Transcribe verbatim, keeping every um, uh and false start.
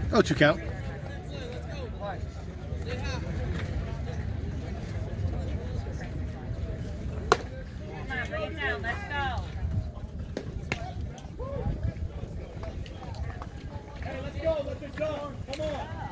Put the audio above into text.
Oh, two count. Let's go. Hey, let's go. Let's go. Come on.